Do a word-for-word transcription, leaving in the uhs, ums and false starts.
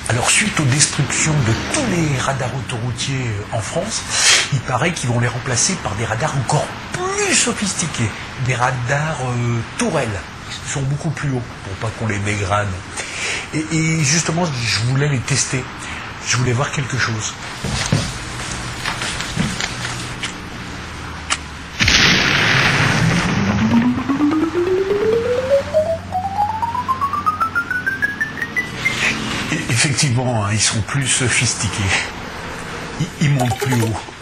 Alors suite aux destructions de tous les radars autoroutiers en France, il paraît qu'ils vont les remplacer par des radars encore plus sophistiqués, des radars euh, tourelles, qui sont beaucoup plus hauts pour pas qu'on les dégrade. Et, et justement, je voulais les tester, je voulais voir quelque chose. Effectivement, hein, ils sont plus sophistiqués. Ils, ils montent plus haut.